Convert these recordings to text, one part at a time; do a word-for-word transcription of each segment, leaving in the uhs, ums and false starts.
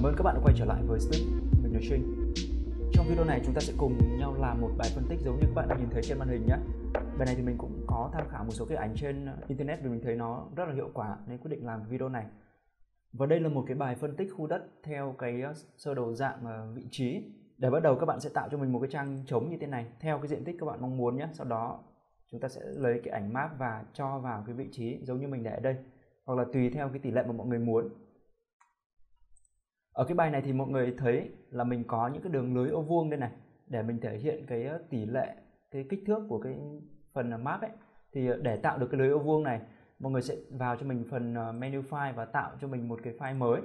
Cảm ơn các bạn đã quay trở lại với Stick, mình là Trinh. Trong video này chúng ta sẽ cùng nhau làm một bài phân tích giống như các bạn đã nhìn thấy trên màn hình nhé. Bài này thì mình cũng có tham khảo một số cái ảnh trên internet vì mình thấy nó rất là hiệu quả nên quyết định làm video này. Và đây là một cái bài phân tích khu đất theo cái sơ đồ dạng vị trí. Để bắt đầu các bạn sẽ tạo cho mình một cái trang trống như thế này theo cái diện tích các bạn mong muốn nhé. Sau đó chúng ta sẽ lấy cái ảnh map và cho vào cái vị trí giống như mình để ở đây, hoặc là tùy theo cái tỷ lệ mà mọi người muốn. Ở cái bài này thì mọi người thấy là mình có những cái đường lưới ô vuông đây này để mình thể hiện cái tỷ lệ, cái kích thước của cái phần map ấy. Thì để tạo được cái lưới ô vuông này, mọi người sẽ vào cho mình phần menu file và tạo cho mình một cái file mới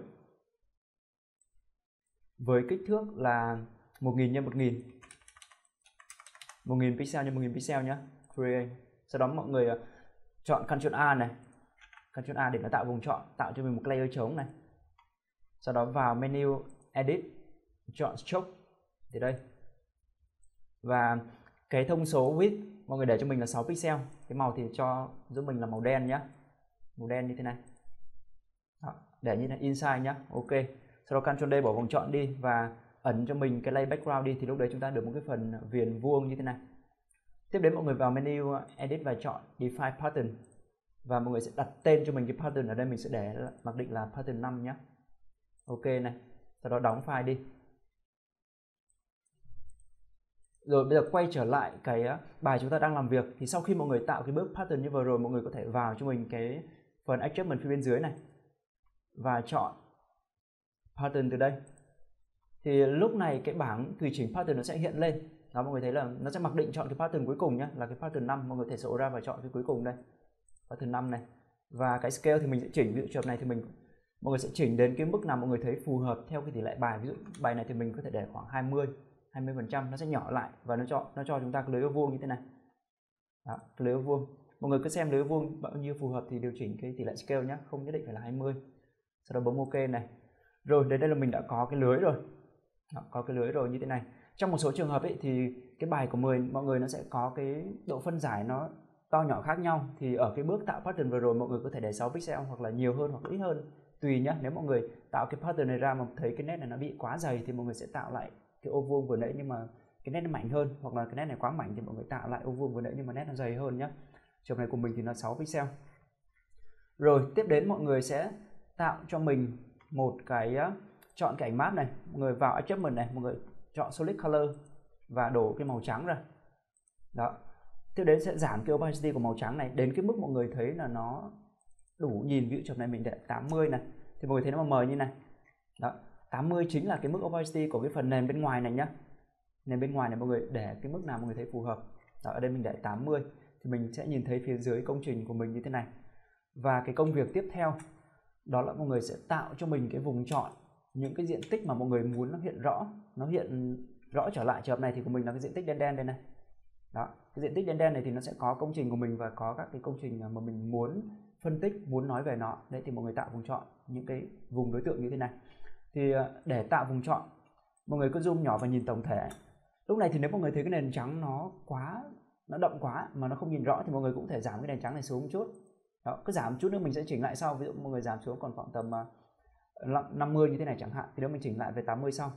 với kích thước là một nghìn nhân một nghìn, một nghìn pixel nhân một nghìn pixel nhé. Create. Sau đó mọi người chọn Ctrl A này, Ctrl A để nó tạo vùng chọn, tạo cho mình một layer trống này. Sau đó vào menu Edit, chọn Stroke thì đây. Và cái thông số width mọi người để cho mình là sáu pixel. Cái màu thì cho giúp mình là màu đen nhé, màu đen như thế này. Đó, để như này, inside nhé. Ok. Sau đó Ctrl D bỏ vòng chọn đi và ẩn cho mình cái layer background đi, thì lúc đấy chúng ta được một cái phần viền vuông như thế này. Tiếp đến mọi người vào menu Edit và chọn Define Pattern. Và mọi người sẽ đặt tên cho mình cái pattern, ở đây mình sẽ để mặc định là pattern năm nhé. Ok này, sau đó đóng file đi. Rồi bây giờ quay trở lại cái bài chúng ta đang làm việc. Thì sau khi mọi người tạo cái bước pattern như vừa rồi, mọi người có thể vào cho mình cái phần adjustment phía bên dưới này và chọn pattern từ đây. Thì lúc này cái bảng tùy chỉnh pattern nó sẽ hiện lên. Đó, mọi người thấy là nó sẽ mặc định chọn cái pattern cuối cùng nhé, là cái pattern năm. Mọi người có thể scroll ra và chọn cái cuối cùng đây, pattern năm này. Và cái scale thì mình sẽ chỉnh, ví dụ trường hợp này thì mình mọi người sẽ chỉnh đến cái mức nào mọi người thấy phù hợp theo cái tỷ lệ bài. Ví dụ bài này thì mình có thể để khoảng hai mươi phần trăm, nó sẽ nhỏ lại và nó cho nó cho chúng ta cái lưới ô vuông như thế này. Đó, cái lưới ô vuông. Mọi người cứ xem lưới ô vuông bao nhiêu phù hợp thì điều chỉnh cái tỷ lệ scale nhé, không nhất định phải là hai mươi. Sau đó bấm ok này. Rồi đến đây là mình đã có cái lưới rồi. Đó, có cái lưới rồi như thế này. Trong một số trường hợp ấy thì cái bài của mình mọi người nó sẽ có cái độ phân giải nó to nhỏ khác nhau. Thì ở cái bước tạo pattern vừa rồi mọi người có thể để sáu pixel hoặc là nhiều hơn hoặc ít hơn, tùy nhé. Nếu mọi người tạo cái pattern này ra mà thấy cái nét này nó bị quá dày thì mọi người sẽ tạo lại cái ô vuông vừa nãy nhưng mà cái nét nó mảnh hơn, hoặc là cái nét này quá mảnh thì mọi người tạo lại ô vuông vừa nãy nhưng mà nét nó dày hơn nhé. Trường này của mình thì nó sáu pixel. Rồi tiếp đến mọi người sẽ tạo cho mình một cái, chọn cái ảnh map này, mọi người vào adjustment này, mọi người chọn solid color và đổ cái màu trắng ra. Đó. Tiếp đến sẽ giảm cái opacity của màu trắng này đến cái mức mọi người thấy là nó đủ nhìn. Ví dụ trường này mình để tám mươi này thì mọi người thấy nó mờ như này. Đó, tám mươi chính là cái mức opacity của cái phần nền bên ngoài này nhá. Nền bên ngoài này mọi người để cái mức nào mọi người thấy phù hợp. Đó, ở đây mình để tám mươi thì mình sẽ nhìn thấy phía dưới công trình của mình như thế này. Và cái công việc tiếp theo đó là mọi người sẽ tạo cho mình cái vùng chọn những cái diện tích mà mọi người muốn nó hiện rõ, nó hiện rõ trở lại. Trường hợp này thì của mình là cái diện tích đen đen đây này. Đó, cái diện tích đen đen này thì nó sẽ có công trình của mình và có các cái công trình mà mình muốn phân tích, muốn nói về nó. Đấy thì mọi người tạo vùng chọn những cái vùng đối tượng như thế này. Thì để tạo vùng chọn, mọi người cứ zoom nhỏ và nhìn tổng thể. Lúc này thì nếu mọi người thấy cái nền trắng nó quá, nó đậm quá mà nó không nhìn rõ thì mọi người cũng thể giảm cái nền trắng này xuống một chút. Đó, cứ giảm một chút nữa mình sẽ chỉnh lại sau. Ví dụ mọi người giảm xuống còn khoảng tầm năm mươi như thế này chẳng hạn, thì nếu mình chỉnh lại về tám mươi sau.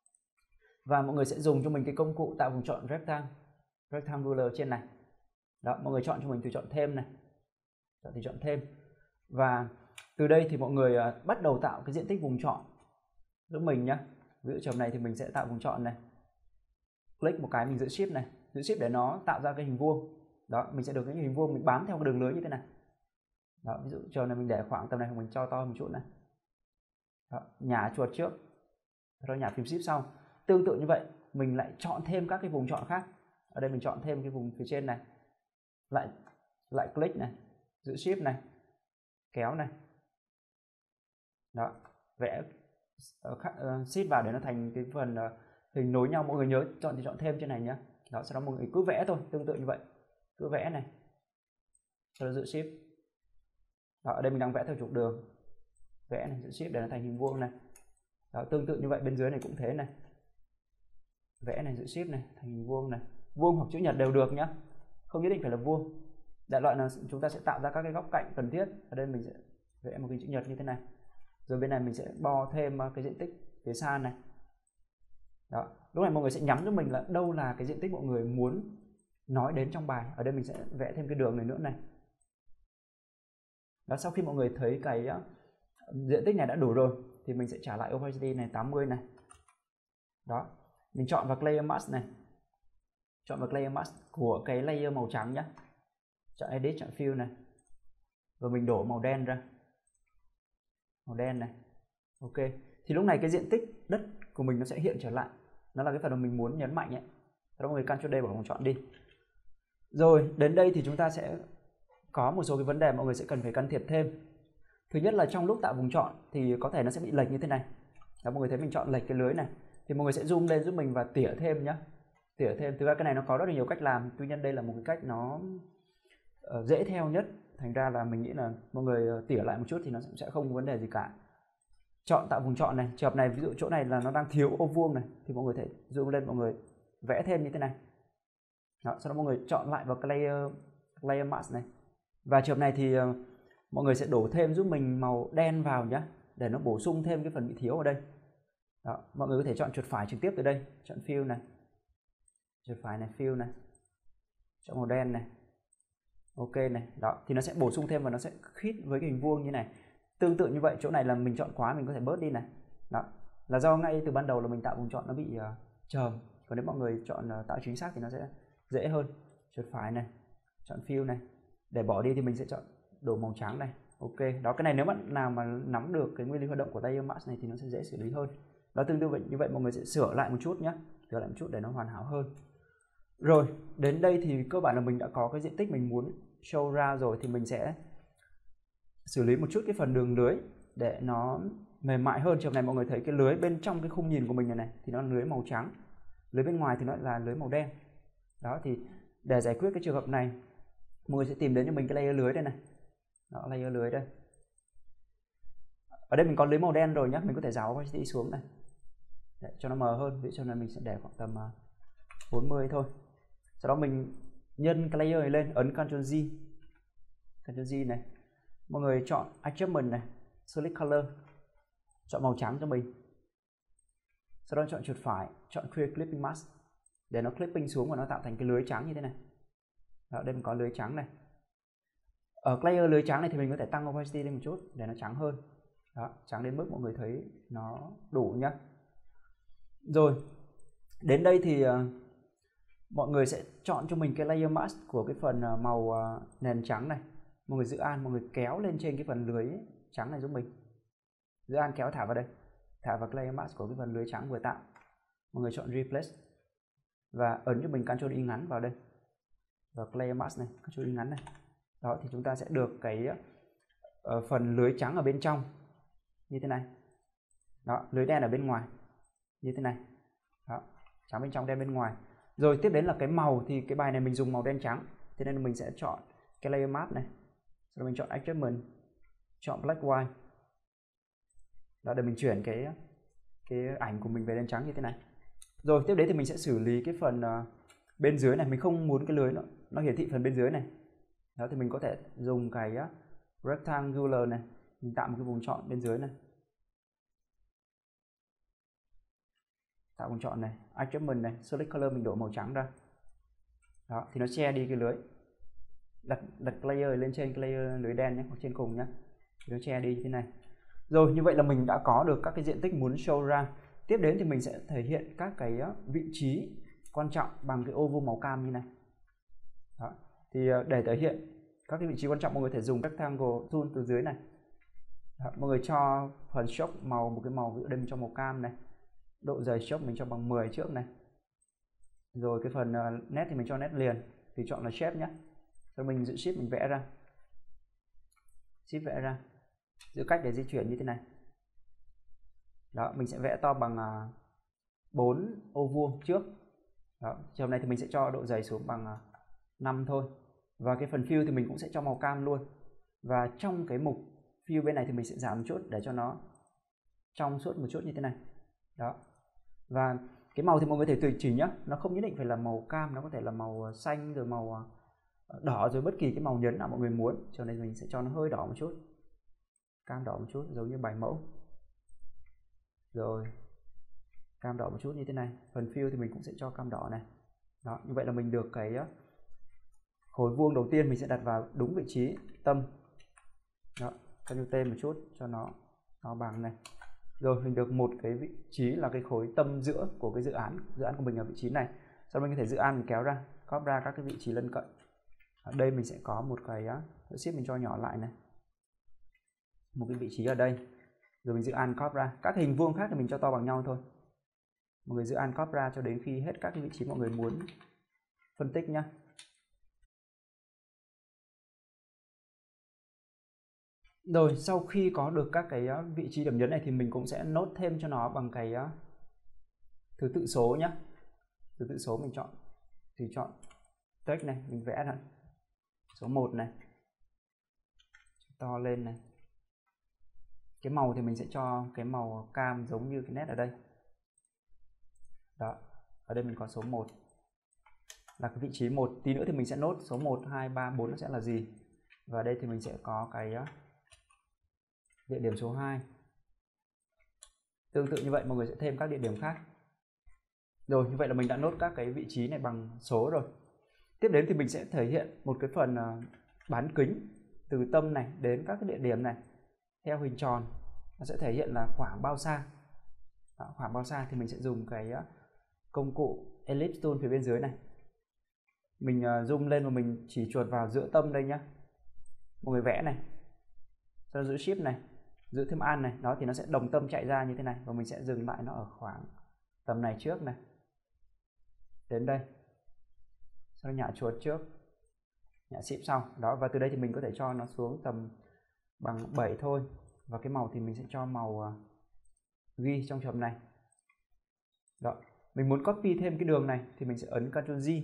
Và mọi người sẽ dùng cho mình cái công cụ tạo vùng chọn rectangle, rectangular trên này. Đó, mọi người chọn cho mình từ chọn thêm này, chọn thì chọn thêm. Và từ đây thì mọi người bắt đầu tạo cái diện tích vùng chọn giúp mình nhé. Ví dụ trường này thì mình sẽ tạo vùng chọn này, click một cái mình giữ shift này, giữ shift để nó tạo ra cái hình vuông. Đó, mình sẽ được cái hình vuông, mình bám theo cái đường lưới như thế này. Đó, ví dụ trường này mình để khoảng tầm này, mình cho to một chút này. Đó, nhả chuột trước, rồi nhả phím shift sau. Tương tự như vậy, mình lại chọn thêm các cái vùng chọn khác. Ở đây mình chọn thêm cái vùng phía trên này, lại lại click này, giữ shift này, kéo này. Đó, vẽ uh, uh, shift vào để nó thành cái phần uh, hình nối nhau. Mọi người nhớ chọn thì chọn thêm trên này nhé. Đó, sau đó mọi người cứ vẽ thôi, tương tự như vậy, cứ vẽ này, sau đó giữ shift. Đó, ở đây mình đang vẽ theo trục đường, vẽ này, giữ shift để nó thành hình vuông này. Đó, tương tự như vậy bên dưới này cũng thế này, vẽ này, giữ shift này, thành hình vuông này, vuông hoặc chữ nhật đều được nhá, không nhất định phải là vuông. Đại loại là chúng ta sẽ tạo ra các cái góc cạnh cần thiết. Ở đây mình sẽ vẽ một cái chữ nhật như thế này. Rồi bên này mình sẽ bo thêm cái diện tích phía xa này. Đó, lúc này mọi người sẽ nhắm cho mình là đâu là cái diện tích mọi người muốn nói đến trong bài. Ở đây mình sẽ vẽ thêm cái đường này nữa này. Đó, sau khi mọi người thấy cái uh, diện tích này đã đủ rồi thì mình sẽ trả lại opacity này tám mươi này. Đó, mình chọn vào layer mask này, chọn vào layer mask của cái layer màu trắng nhé, chọn edit, chọn fill này, rồi mình đổ màu đen ra, màu đen này. Ok, thì lúc này cái diện tích đất của mình nó sẽ hiện trở lại, nó là cái phần mà mình muốn nhấn mạnh ấy. Đó, mọi người Ctrl D bỏ vòng chọn đi. Rồi đến đây thì chúng ta sẽ có một số cái vấn đề mọi người sẽ cần phải can thiệp thêm. Thứ nhất là trong lúc tạo vùng chọn thì có thể nó sẽ bị lệch như thế này. Đó, mọi người thấy mình chọn lệch cái lưới này thì mọi người sẽ zoom lên giúp mình và tỉa thêm nhé, tỉa thêm. Thực ra cái này nó có rất là nhiều cách làm, tuy nhiên đây là một cái cách nó uh, dễ theo nhất, thành ra là mình nghĩ là mọi người tỉa lại một chút thì nó sẽ không có vấn đề gì cả. Chọn tạo vùng chọn này, trường hợp này ví dụ chỗ này là nó đang thiếu ô vuông này thì mọi người thể zoom lên, mọi người vẽ thêm như thế này. Đó, sau đó mọi người chọn lại vào cái layer layer mask này, và trường hợp này thì uh, mọi người sẽ đổ thêm giúp mình màu đen vào nhé, để nó bổ sung thêm cái phần bị thiếu ở đây. Đó, mọi người có thể chọn chuột phải trực tiếp từ đây, chọn fill này, chuột phải này, fill này, chọn màu đen này, ok này. Đó, thì nó sẽ bổ sung thêm và nó sẽ khít với cái hình vuông như này. Tương tự như vậy, chỗ này là mình chọn quá, mình có thể bớt đi này. Đó, là do ngay từ ban đầu là mình tạo vùng chọn nó bị uh, chờm. Còn nếu mọi người chọn uh, tạo chính xác thì nó sẽ dễ hơn. Chuột phải này, chọn fill này, để bỏ đi thì mình sẽ chọn đổ màu trắng này. Ok, đó, cái này nếu bạn nào mà nắm được cái nguyên lý hoạt động của layer mask này thì nó sẽ dễ xử lý hơn. Đó, tương tự vậy, như vậy mọi người sẽ sửa lại một chút nhé, sửa lại một chút để nó hoàn hảo hơn. Rồi, đến đây thì cơ bản là mình đã có cái diện tích mình muốn show ra rồi, thì mình sẽ xử lý một chút cái phần đường lưới để nó mềm mại hơn. Trường này mọi người thấy cái lưới bên trong cái khung nhìn của mình này này thì nó là lưới màu trắng, lưới bên ngoài thì nó là lưới màu đen. Đó, thì để giải quyết cái trường hợp này, mọi người sẽ tìm đến cho mình cái layer lưới đây này. Đó, layer lưới đây. Ở đây mình có lưới màu đen rồi nhé, mình có thể giáo opacity xuống này để cho nó mờ hơn. Ví dụ này mình sẽ để khoảng tầm bốn mươi thôi. Sau đó mình nhân cái layer này lên, ấn Ctrl G, Ctrl G này. Mọi người chọn Adjustment này, Select Color, chọn màu trắng cho mình. Sau đó chọn chuột phải, chọn Create Clipping Mask để nó clipping xuống và nó tạo thành cái lưới trắng như thế này. Đó, đây mình có lưới trắng này. Ở layer lưới trắng này thì mình có thể tăng opacity lên một chút để nó trắng hơn. Đó, trắng đến mức mọi người thấy nó đủ nhá. Rồi, đến đây thì uh, mọi người sẽ chọn cho mình cái layer mask của cái phần uh, màu uh, nền trắng này. Mọi người giữ Alt, mọi người kéo lên trên cái phần lưới trắng này giúp mình. Giữ Alt kéo thả vào đây, thả vào cái layer mask của cái phần lưới trắng vừa tạo. Mọi người chọn Replace và ấn cho mình Ctrl Y ngắn vào đây, vào cái layer mask này, Ctrl Y ngắn này. Đó, thì chúng ta sẽ được cái uh, phần lưới trắng ở bên trong như thế này. Đó, lưới đen ở bên ngoài như thế này. Đó, trắng bên trong, đen bên ngoài. Rồi tiếp đến là cái màu, thì cái bài này mình dùng màu đen trắng, thế nên mình sẽ chọn cái layer mask này, rồi mình chọn Adjustment, chọn Black White. Đó, để mình chuyển cái cái ảnh của mình về đen trắng như thế này. Rồi tiếp đến thì mình sẽ xử lý cái phần uh, bên dưới này. Mình không muốn cái lưới nó, nó hiển thị phần bên dưới này. Đó, thì mình có thể dùng cái uh, rectangular này, mình tạo một cái vùng chọn bên dưới này, tạo vùng chọn này, Adjustment này, Select Color, mình đổ màu trắng ra. Đó, thì nó che đi cái lưới. Đặt đặt layer lên trên cái layer lưới đen nhé, hoặc trên cùng nhé, thì nó che đi như thế này. Rồi, như vậy là mình đã có được các cái diện tích muốn show ra. Tiếp đến thì mình sẽ thể hiện các cái vị trí quan trọng bằng cái ô vuông màu cam như này. Đó, thì để thể hiện các cái vị trí quan trọng, mọi người thể dùng rectangle tool từ dưới này. Đó, mọi người cho phần stroke màu một cái màu, ví dụ đây mình cho màu cam này, độ dày stroke mình cho bằng mười trước này. Rồi cái phần uh, nét thì mình cho nét liền, thì chọn là shape nhé. Rồi mình giữ shift, mình vẽ ra, shift vẽ ra, giữ cách để di chuyển như thế này. Đó, mình sẽ vẽ to bằng uh, bốn ô vuông trước. Đó, trường này thì mình sẽ cho độ dày xuống bằng uh, năm thôi. Và cái phần fill thì mình cũng sẽ cho màu cam luôn. Và trong cái mục fill bên này thì mình sẽ giảm một chút để cho nó trong suốt một chút như thế này. Đó. Và cái màu thì mọi người có thể tùy chỉnh nhá, nó không nhất định phải là màu cam, nó có thể là màu xanh rồi màu đỏ, rồi bất kỳ cái màu nhấn nào mọi người muốn. Cho nên mình sẽ cho nó hơi đỏ một chút, cam đỏ một chút, giống như bài mẫu. Rồi cam đỏ một chút như thế này. Phần fill thì mình cũng sẽ cho cam đỏ này. Đó, như vậy là mình được cái khối vuông đầu tiên mình sẽ đặt vào đúng vị trí tâm. Đó, Ctrl T một chút cho nó nó bằng này. Rồi mình được một cái vị trí là cái khối tâm giữa của cái dự án, dự án của mình ở vị trí này. Sau đó mình có thể dự án mình kéo ra, copy ra các cái vị trí lân cận. Ở đây mình sẽ có một cái shift mình cho nhỏ lại này. Một cái vị trí ở đây. Rồi mình dự án copy ra. Các hình vuông khác thì mình cho to bằng nhau thôi. Mọi người dự án copy ra cho đến khi hết các cái vị trí mọi người muốn phân tích nhá. Rồi sau khi có được các cái vị trí điểm nhấn này thì mình cũng sẽ nốt thêm cho nó bằng cái thứ tự số nhé. Thứ tự số mình chọn thì chọn text này, mình vẽ ra số một này, to lên này. Cái màu thì mình sẽ cho cái màu cam giống như cái nét ở đây. Đó, ở đây mình có số một là cái vị trí một. Tí nữa thì mình sẽ nốt số một, hai, ba, bốn nó sẽ là gì. Và đây thì mình sẽ có cái địa điểm số hai. Tương tự như vậy mọi người sẽ thêm các địa điểm khác. Rồi, như vậy là mình đã nốt các cái vị trí này bằng số rồi. Tiếp đến thì mình sẽ thể hiện một cái phần bán kính từ tâm này đến các cái địa điểm này theo hình tròn. Nó sẽ thể hiện là khoảng bao xa. Đó, khoảng bao xa thì mình sẽ dùng cái công cụ Ellipse Tool phía bên dưới này. Mình zoom lên và mình chỉ chuột vào giữa tâm đây nhá. Mọi người vẽ này. Sau đó giữ Shift này, giữ thêm Alt này, đó thì nó sẽ đồng tâm chạy ra như thế này và mình sẽ dừng lại nó ở khoảng tầm này trước này. Đến đây. Sau đó nhả chuột trước, nhả Shift sau. Đó, và từ đây thì mình có thể cho nó xuống tầm bằng bảy thôi. Và cái màu thì mình sẽ cho màu ghi trong trường này. Đó, mình muốn copy thêm cái đường này thì mình sẽ ấn Ctrl G.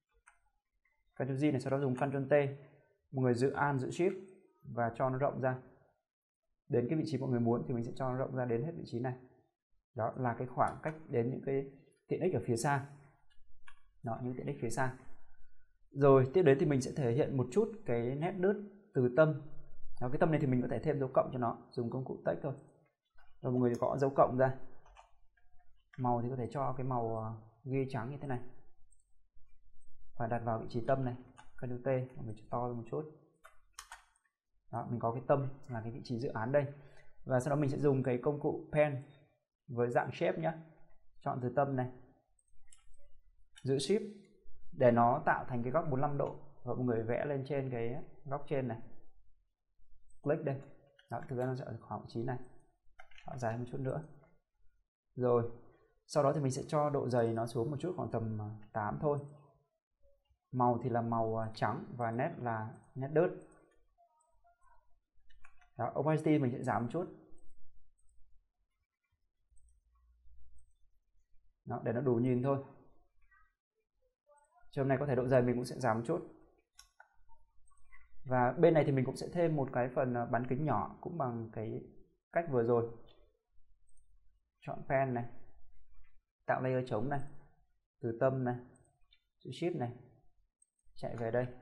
Ctrl G này, sau đó dùng Ctrl T. Mọi người giữ Alt, giữ Shift và cho nó rộng ra. Đến cái vị trí mọi người muốn thì mình sẽ cho nó rộng ra đến hết vị trí này. Đó là cái khoảng cách đến những cái tiện ích ở phía xa. Đó, những tiện ích phía xa. Rồi tiếp đến thì mình sẽ thể hiện một chút cái nét đứt từ tâm. Đó, cái tâm này thì mình có thể thêm dấu cộng cho nó, dùng công cụ text thôi. Rồi mọi người gõ dấu cộng ra. Màu thì có thể cho cái màu ghi trắng như thế này. Và đặt vào vị trí tâm này, Ctrl T, mọi người cho to lên một chút. Đó, mình có cái tâm là cái vị trí dự án đây. Và sau đó mình sẽ dùng cái công cụ pen với dạng shape nhé. Chọn từ tâm này, giữ Shift để nó tạo thành cái góc bốn mươi lăm độ. Và mọi người vẽ lên trên cái góc trên này. Click đây. Đó, thực ra nó sẽ ở khoảng vị trí này. Đó, dài một chút nữa. Rồi, sau đó thì mình sẽ cho độ dày nó xuống một chút, khoảng tầm tám thôi. Màu thì là màu trắng và nét là nét đớt. Đó, opacity mình sẽ giảm một chút. Đó, để nó đủ nhìn thôi. Trường này có thể độ dày mình cũng sẽ giảm một chút. Và bên này thì mình cũng sẽ thêm một cái phần bán kính nhỏ cũng bằng cái cách vừa rồi. Chọn pen này, tạo layer trống này, từ tâm này, giữ Shift này, chạy về đây.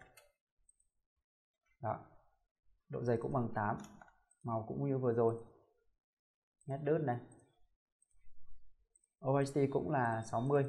Đó, độ dày cũng bằng tám, màu cũng như vừa rồi, nét đớt này, opacity cũng là sáu mươi.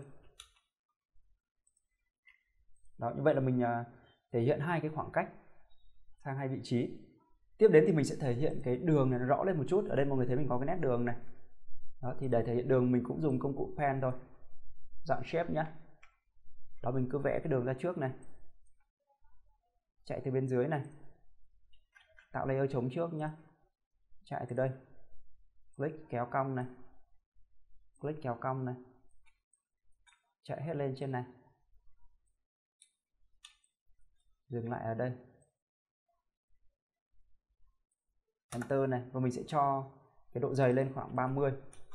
Đó, như vậy là mình thể hiện hai cái khoảng cách sang hai vị trí. Tiếp đến thì mình sẽ thể hiện cái đường này nó rõ lên một chút. Ở đây mọi người thấy mình có cái nét đường này. Đó, thì để thể hiện đường mình cũng dùng công cụ pen thôi, dạng shape nhé. Đó, mình cứ vẽ cái đường ra trước này, chạy từ bên dưới này, tạo layer trống trước nhé, chạy từ đây, click kéo cong này, click kéo cong này, chạy hết lên trên này, dừng lại ở đây, enter này, và mình sẽ cho cái độ dày lên khoảng ba mươi.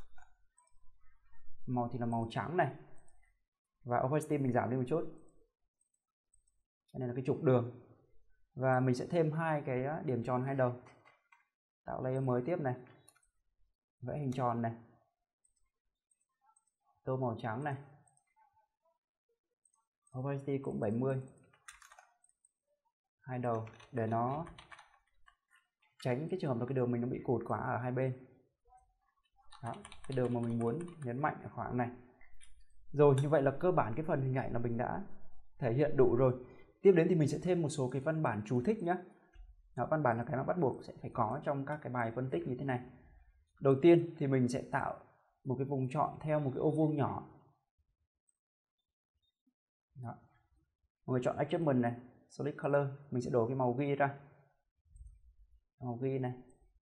Màu thì là màu trắng này, và opacity mình giảm đi một chút. Đây này là cái trục đường. Và mình sẽ thêm hai cái điểm tròn hai đầu, tạo layer mới tiếp này, vẽ hình tròn này, tô màu trắng này, opacity cũng bảy mươi, hai đầu để nó tránh cái trường hợp là cái đường mình nó bị cụt quá ở hai bên. Đó, cái đường mà mình muốn nhấn mạnh ở khoảng này. Rồi, như vậy là cơ bản cái phần hình ảnh là mình đã thể hiện đủ rồi. Tiếp đến thì mình sẽ thêm một số cái văn bản chú thích nhé. Đó, văn bản là cái mà bắt buộc sẽ phải có trong các cái bài phân tích như thế này. Đầu tiên thì mình sẽ tạo một cái vùng chọn theo một cái ô vuông nhỏ. Đó. Mọi người chọn Adjustment này, Solid Color, mình sẽ đổ cái màu ghi ra. Màu ghi này.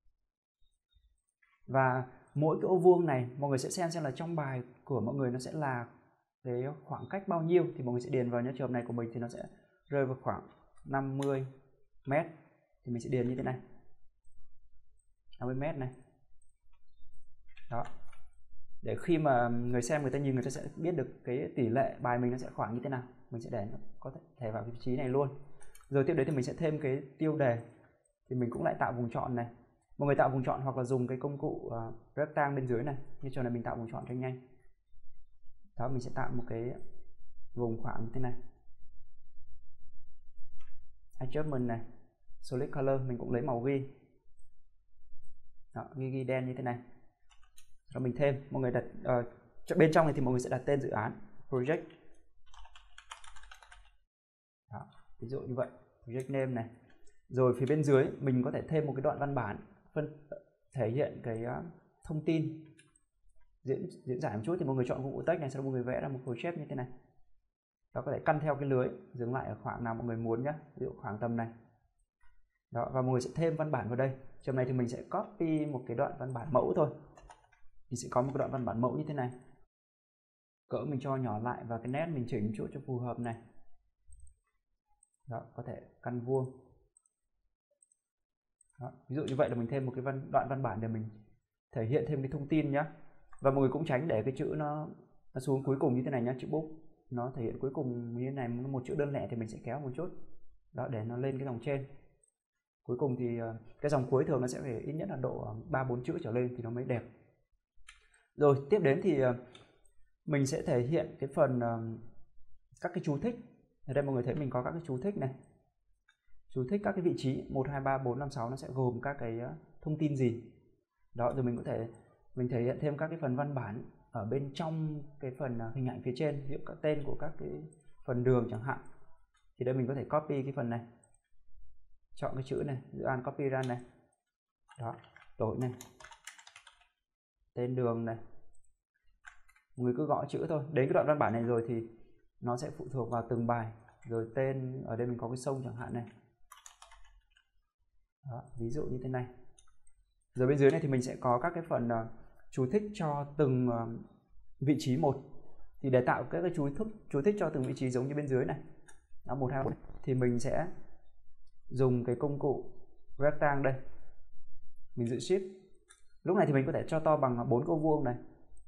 Và mỗi cái ô vuông này mọi người sẽ xem xem là trong bài của mọi người nó sẽ là cái khoảng cách bao nhiêu, thì mọi người sẽ điền vào. Nhớ trường hợp này của mình thì nó sẽ rơi vào khoảng năm mươi mét, thì mình sẽ điền như thế này, năm mươi mét này. Đó, để khi mà người xem người ta nhìn, người ta sẽ biết được cái tỷ lệ bài mình nó sẽ khoảng như thế nào. Mình sẽ để nó có thể vào vị trí này luôn. Rồi tiếp đến thì mình sẽ thêm cái tiêu đề, thì mình cũng lại tạo vùng chọn này. Mọi người tạo vùng chọn hoặc là dùng cái công cụ uh, rectangle bên dưới này. Như chỗ này mình tạo vùng chọn cho nhanh. Đó, mình sẽ tạo một cái vùng khoảng như thế này. Adjustment này, Solid Color, mình cũng lấy màu ghi. Đó, ghi ghi đen như thế này. Rồi mình thêm, mọi người đặt uh, bên trong này thì mọi người sẽ đặt tên dự án, project. Đó, ví dụ như vậy, project name này. Rồi phía bên dưới mình có thể thêm một cái đoạn văn bản phân thể hiện cái uh, thông tin diễn diễn giải một chút, thì mọi người chọn công cụ text này, sau đó mọi người vẽ ra một khối shape như thế này. Đó, có thể căn theo cái lưới, dừng lại ở khoảng nào mọi người muốn nhé, ví dụ khoảng tầm này. Đó, và mọi người sẽ thêm văn bản vào đây. Trường này thì mình sẽ copy một cái đoạn văn bản mẫu thôi. Mình sẽ có một cái đoạn văn bản mẫu như thế này. Cỡ mình cho nhỏ lại và cái nét mình chỉnh một chút cho phù hợp này. Đó, có thể căn vuông. Đó, ví dụ như vậy là mình thêm một cái văn, đoạn văn bản để mình thể hiện thêm cái thông tin nhé. Và mọi người cũng tránh để cái chữ nó, nó xuống cuối cùng như thế này nhé, chữ book nó thể hiện cuối cùng như thế này, một chữ đơn lẻ thì mình sẽ kéo một chút. Đó, để nó lên cái dòng trên. Cuối cùng thì cái dòng cuối thường nó sẽ phải ít nhất là độ ba bốn chữ trở lên thì nó mới đẹp. Rồi tiếp đến thì mình sẽ thể hiện cái phần các cái chú thích. Ở đây mọi người thấy mình có các cái chú thích này. Chú thích các cái vị trí một, hai, ba, bốn, năm, sáu nó sẽ gồm các cái thông tin gì. Đó, rồi mình có thể mình thể hiện thêm các cái phần văn bản ở bên trong cái phần hình ảnh phía trên, ví dụ các tên của các cái phần đường chẳng hạn. Thì đây mình có thể copy cái phần này. Chọn cái chữ này, dự án copy ra này. Đó, đổi này. Tên đường này. Mọi người cứ gõ chữ thôi. Đến cái đoạn văn bản này rồi thì nó sẽ phụ thuộc vào từng bài. Rồi tên, ở đây mình có cái sông chẳng hạn này. Đó, ví dụ như thế này. Rồi bên dưới này thì mình sẽ có các cái phần uh, chú thích cho từng uh, vị trí một. Thì để tạo các cái chú thích, chú thích cho từng vị trí giống như bên dưới này. Đó, một, hai, bốn. Thì mình sẽ dùng cái công cụ rectangle đây. Mình giữ shift. Lúc này thì mình có thể cho to bằng bốn ô vuông này.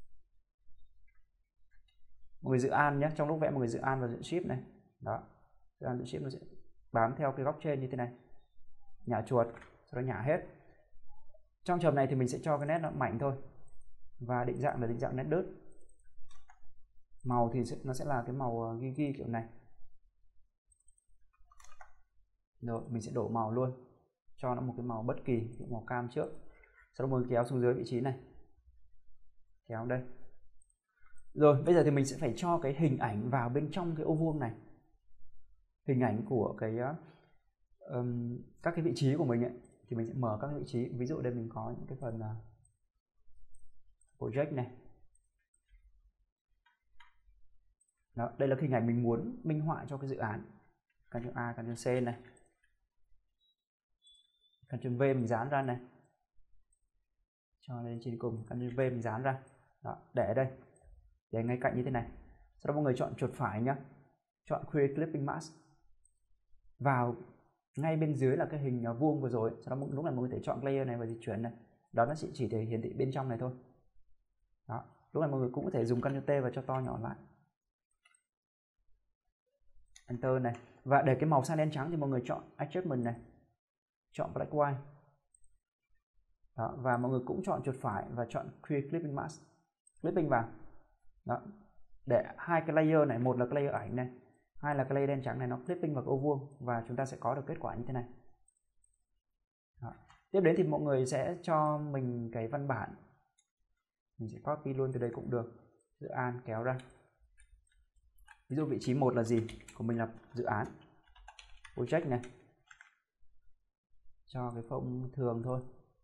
Mọi người giữ Alt nhé, trong lúc vẽ mọi người giữ Alt và giữ shift này. Đó, giữ Alt giữ shift nó sẽ bám theo cái góc trên như thế này. Nhả chuột, sau đó nhả hết. Trong trường này thì mình sẽ cho cái nét nó mảnh thôi. Và định dạng là định dạng nét đớt. Màu thì nó sẽ là cái màu ghi ghi kiểu này. Rồi mình sẽ đổ màu luôn. Cho nó một cái màu bất kỳ, màu cam trước. Sau đó mình kéo xuống dưới vị trí này. Kéo đây. Rồi bây giờ thì mình sẽ phải cho cái hình ảnh vào bên trong cái ô vuông này. Hình ảnh của cái um, các cái vị trí của mình ấy. Thì mình sẽ mở các cái vị trí. Ví dụ đây mình có những cái phần uh, project này. Đó, đây là cái hình ảnh mình muốn minh họa cho cái dự án. Ctrl A, Ctrl C này. Ctrl V mình dán ra này. Cho lên trên cùng, Ctrl V mình dán ra. Đó, để ở đây. Để ngay cạnh như thế này. Sau đó mọi người chọn chuột phải nhé. Chọn Create Clipping Mask. Vào ngay bên dưới là cái hình vuông vừa rồi. Sau đó lúc này mọi người thể chọn layer này và di chuyển này. Đó, nó sẽ chỉ thể hiển thị bên trong này thôi. Đó, lúc này mọi người cũng có thể dùng Ctrl T và cho to nhỏ lại. Enter này. Và để cái màu xanh đen trắng thì mọi người chọn Adjustment này. Chọn Black White. Đó, và mọi người cũng chọn chuột phải và chọn Create Clipping Mask. Clipping vào. Đó. Để hai cái layer này, một là cái layer ảnh này, hai là cái layer đen trắng này, nó clipping vào ô vuông và chúng ta sẽ có được kết quả như thế này. Đó. Tiếp đến thì mọi người sẽ cho mình cái văn bản Mình sẽ copy luôn từ đây cũng được. Dự án kéo ra. Ví dụ vị trí một là gì? Của mình là dự án. Project này. Cho cái phông thường thôi.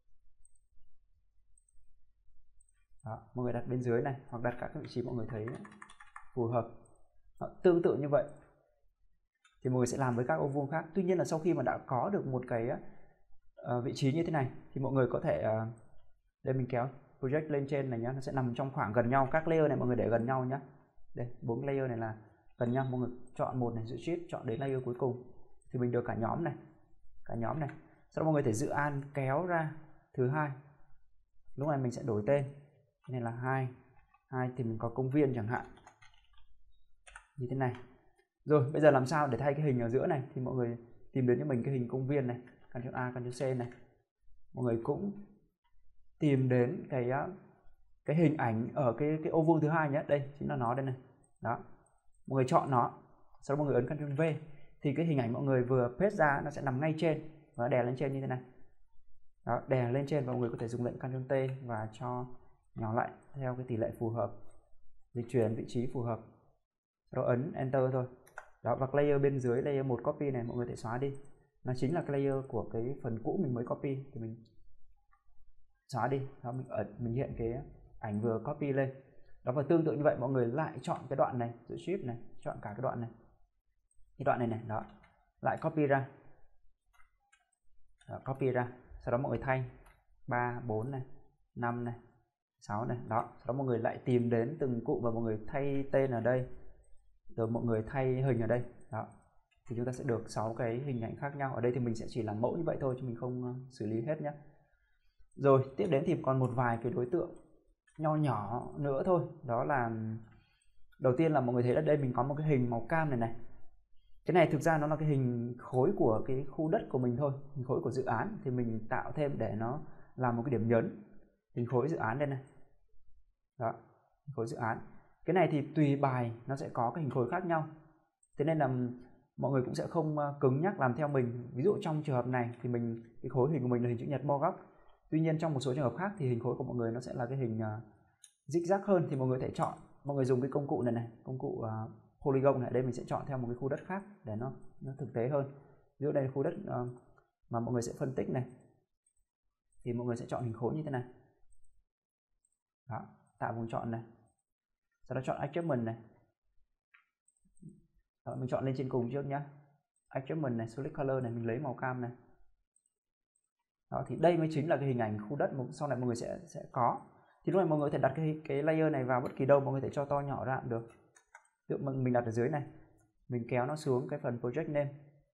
Đó, mọi người đặt bên dưới này, hoặc đặt các vị trí mọi người thấy phù hợp. Đó, tương tự như vậy thì mọi người sẽ làm với các ô vuông khác. Tuy nhiên là sau khi mà đã có được một cái uh, vị trí như thế này thì mọi người có thể uh, đây mình kéo project lên trên này nhá, nó sẽ nằm trong khoảng gần nhau. Các layer này mọi người để gần nhau nhá. Đây, bốn layer này là gần nhau, mọi người chọn một này, giữ shift chọn đến layer cuối cùng thì mình được cả nhóm này, cả nhóm này. Sau đó mọi người thể dự án kéo ra thứ hai. Lúc này mình sẽ đổi tên. Cái này là hai. hai thì mình có công viên chẳng hạn. Như thế này. Rồi, bây giờ làm sao để thay cái hình ở giữa này thì mọi người tìm đến cho mình cái hình công viên này, Ctrl A, Ctrl C này. Mọi người cũng tìm đến cái cái hình ảnh ở cái cái ô vuông thứ hai nhé. Đây chính là nó đây này. Đó. Mọi người chọn nó. Sau đó mọi người ấn Ctrl V thì cái hình ảnh mọi người vừa paste ra nó sẽ nằm ngay trên và đè lên trên như thế này. Đó, đè lên trên và mọi người có thể dùng lệnh Ctrl T và cho nhỏ lại theo cái tỷ lệ phù hợp, dịch chuyển vị trí phù hợp. Sau đó ấn Enter thôi. Đó, và layer bên dưới layer một copy này mọi người thể xóa đi. Nó chính là cái layer của cái phần cũ mình mới copy thì mình xóa đi. Đó, mình ấn mình hiện cái ảnh vừa copy lên. Đó, và tương tự như vậy mọi người lại chọn cái đoạn này, giữ shift này, chọn cả cái đoạn này. Cái đoạn này này, đó. Lại copy ra. Đó, copy ra. Sau đó mọi người thay ba, bốn này, năm này, sáu này. Đó, sau đó mọi người lại tìm đến từng cụm và mọi người thay tên ở đây. Rồi mọi người thay hình ở đây. Đó. Thì chúng ta sẽ được sáu cái hình ảnh khác nhau. Ở đây thì mình sẽ chỉ làm mẫu như vậy thôi chứ mình không uh, xử lý hết nhé. Rồi, tiếp đến thì còn một vài cái đối tượng nho nhỏ nữa thôi. Đó là đầu tiên là mọi người thấy ở đây mình có một cái hình màu cam này này. Cái này thực ra nó là cái hình khối của cái khu đất của mình thôi, hình khối của dự án thì mình tạo thêm để nó làm một cái điểm nhấn. Hình khối dự án đây này. Đó, hình khối dự án. Cái này thì tùy bài nó sẽ có cái hình khối khác nhau. Thế nên là mọi người cũng sẽ không cứng nhắc làm theo mình. Ví dụ trong trường hợp này thì mình cái khối hình của mình là hình chữ nhật bo góc. Tuy nhiên trong một số trường hợp khác thì hình khối của mọi người nó sẽ là cái hình uh, zigzag hơn thì mọi người có thể chọn. Mọi người dùng cái công cụ này này, công cụ uh, polygon này, ở đây mình sẽ chọn theo một cái khu đất khác để nó nó thực tế hơn. Ví dụ đây là khu đất uh, mà mọi người sẽ phân tích này. Thì mọi người sẽ chọn hình khối như thế này. Đó, tạo vùng chọn này. Sau đó chọn adjustment này. Đó, mình chọn lên trên cùng trước nhé. Adjustment này, select color này, mình lấy màu cam này. Đó, thì đây mới chính là cái hình ảnh khu đất mà sau này mọi người sẽ sẽ có. Thì lúc này mọi người có thể đặt cái cái layer này vào bất kỳ đâu, mọi người có thể cho to nhỏ ra cũng được. Ví dụ mình đặt ở dưới này, mình kéo nó xuống cái phần project name.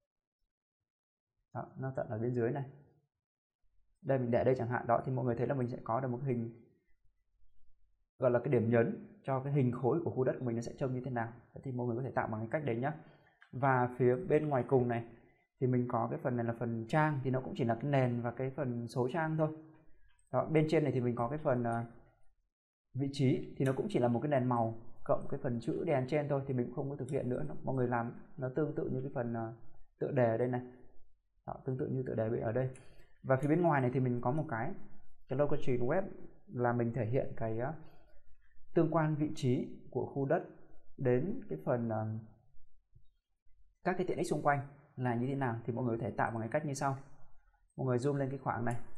Đó, nó tận ở bên dưới này. Đây mình để đây chẳng hạn. Đó thì mọi người thấy là mình sẽ có được một cái hình gọi là cái điểm nhấn cho cái hình khối của khu đất của mình nó sẽ trông như thế nào. Thế thì mọi người có thể tạo bằng cái cách đấy nhé. Và phía bên ngoài cùng này thì mình có cái phần này là phần trang, thì nó cũng chỉ là cái nền và cái phần số trang thôi. Đó, bên trên này thì mình có cái phần uh, vị trí thì nó cũng chỉ là một cái nền màu cộng cái phần chữ đèn trên thôi, thì mình cũng không có thực hiện nữa. Mọi người làm nó tương tự như cái phần uh, tựa đề ở đây này. Đó, tương tự như tựa đề ở đây. Và phía bên ngoài này thì mình có một cái cái location web là mình thể hiện cái uh, tương quan vị trí của khu đất đến cái phần uh, các cái tiện ích xung quanh là như thế nào, thì mọi người có thể tạo bằng cái cách như sau. Mọi người zoom lên cái khoảng này.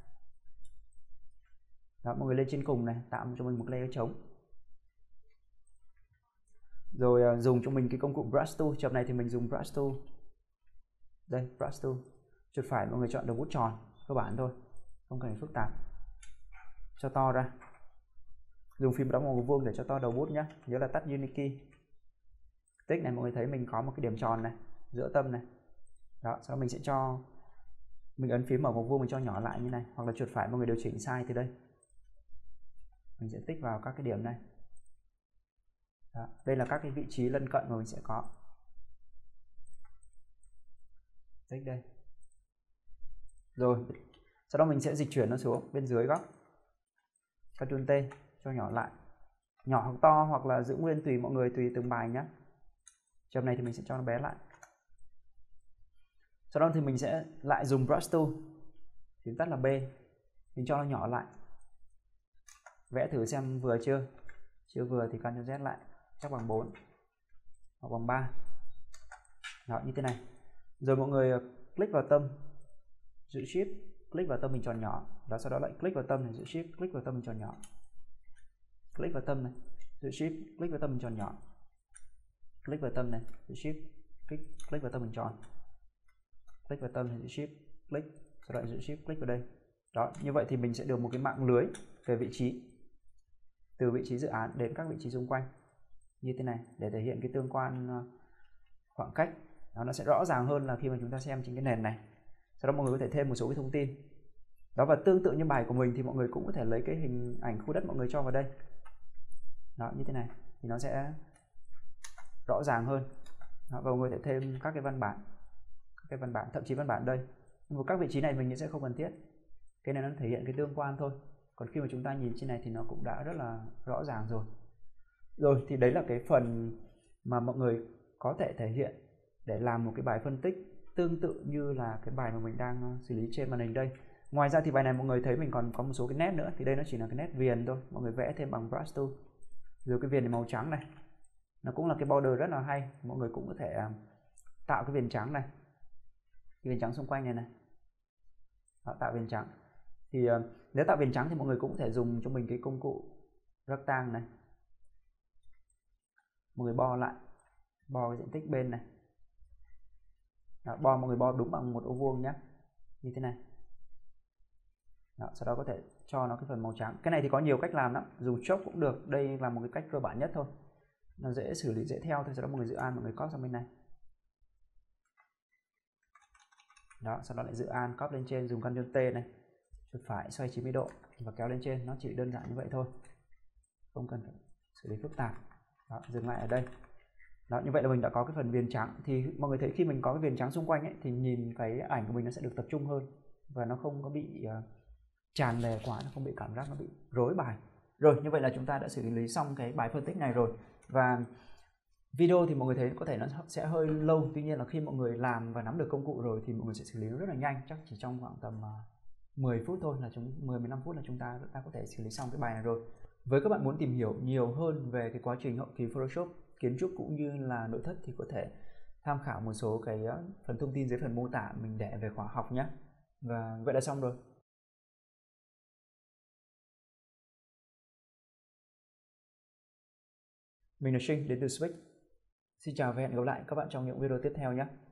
Đó, mọi người lên trên cùng này, tạo cho mình một layer trống. Rồi uh, dùng cho mình cái công cụ brush tool. Trường này thì mình dùng brush tool. Đây, brush tool. Chuột phải mọi người chọn đầu bút tròn, cơ bản thôi, không cần phức tạp. Cho to ra. Dùng phím đóng màu vuông để cho to đầu bút nhé. Nhớ là tắt Unique key. Tích này mọi người thấy mình có một cái điểm tròn này, giữa tâm này. Đó, sau đó mình sẽ cho mình ấn phím mở màu vuông, mình cho nhỏ lại như này, hoặc là chuột phải mọi người điều chỉnh size từ đây. Mình sẽ tích vào các cái điểm này. Đó, đây là các cái vị trí lân cận mà mình sẽ có. Tích đây. Rồi, sau đó mình sẽ dịch chuyển nó xuống bên dưới góc. Ctrl T cho nhỏ lại. Nhỏ hoặc to hoặc là giữ nguyên tùy mọi người, tùy từng bài nhé. Trường này thì mình sẽ cho nó bé lại. Sau đó thì mình sẽ lại dùng brush tool, phím tắt là B, mình cho nó nhỏ lại. Vẽ thử xem vừa chưa. Chưa vừa thì Ctrl Z lại, chắc bằng bốn hoặc bằng ba. Đó, như thế này. Rồi mọi người click vào tâm, giữ Shift, click vào tâm hình tròn nhỏ. Đó, sau đó lại click vào tâm này, giữ Shift, click vào tâm hình tròn nhỏ. Click vào tâm này, giữ Shift, click vào tâm hình tròn nhỏ. Click vào tâm này, giữ Shift, click, click vào tâm hình tròn. Click vào tâm này, giữ Shift, click, sau đó giữ Shift, click vào đây. Đó, như vậy thì mình sẽ được một cái mạng lưới về vị trí, từ vị trí dự án đến các vị trí xung quanh như thế này, để thể hiện cái tương quan khoảng cách. Đó, nó sẽ rõ ràng hơn là khi mà chúng ta xem trên cái nền này. Sau đó mọi người có thể thêm một số cái thông tin. Đó, và tương tự như bài của mình thì mọi người cũng có thể lấy cái hình ảnh khu đất mọi người cho vào đây. Đó, như thế này thì nó sẽ rõ ràng hơn. Đó, và mọi người có thể thêm các cái văn bản, các cái văn bản, thậm chí văn bản đây. Nhưng mà các vị trí này mình sẽ không cần thiết. Cái này nó thể hiện cái tương quan thôi. Còn khi mà chúng ta nhìn trên này thì nó cũng đã rất là rõ ràng rồi. Rồi, thì đấy là cái phần mà mọi người có thể thể hiện để làm một cái bài phân tích tương tự như là cái bài mà mình đang xử lý trên màn hình đây. Ngoài ra thì bài này mọi người thấy mình còn có một số cái nét nữa. Thì đây nó chỉ là cái nét viền thôi. Mọi người vẽ thêm bằng brush tool. Rồi cái viền này màu trắng này, nó cũng là cái border rất là hay. Mọi người cũng có thể tạo cái viền trắng này, cái viền trắng xung quanh này này. Đó, tạo viền trắng. Thì uh, nếu tạo viền trắng thì mọi người cũng có thể dùng cho mình cái công cụ rectangle này. Mọi người bo lại, bo cái diện tích bên này. Đó, bo mọi người bo đúng bằng một ô vuông nhé, như thế này. Đó, sau đó có thể cho nó cái phần màu trắng. Cái này thì có nhiều cách làm lắm, dùng stroke cũng được. Đây là một cái cách cơ bản nhất thôi, nó dễ xử lý, dễ theo thôi. Sau đó mọi người dự án, mọi người copy sang bên này. Đó, sau đó lại dự án, copy lên trên, dùng Ctrl T này, chuột phải xoay chín mươi độ và kéo lên trên. Nó chỉ đơn giản như vậy thôi, không cần phải xử lý phức tạp. Đó, dừng lại ở đây. Đó, như vậy là mình đã có cái phần viền trắng. Thì mọi người thấy khi mình có cái viền trắng xung quanh ấy, thì nhìn cái ảnh của mình nó sẽ được tập trung hơn và nó không có bị uh, tràn lề quá, nó không bị cảm giác nó bị rối bài. Rồi, như vậy là chúng ta đã xử lý xong cái bài phân tích này rồi. Và video thì mọi người thấy có thể nó sẽ hơi lâu, tuy nhiên là khi mọi người làm và nắm được công cụ rồi thì mọi người sẽ xử lý nó rất là nhanh, chắc chỉ trong khoảng tầm uh, mười phút thôi, là chúng mười đến mười lăm phút là chúng ta đã có thể xử lý xong cái bài này rồi. Với các bạn muốn tìm hiểu nhiều hơn về cái quá trình hậu kỳ Photoshop, kiến trúc cũng như là nội thất thì có thể tham khảo một số cái phần thông tin dưới phần mô tả mình để về khóa học nhé. Và vậy là xong rồi. Mình là Shin đến từ Switch. Xin chào và hẹn gặp lại các bạn trong những video tiếp theo nhé.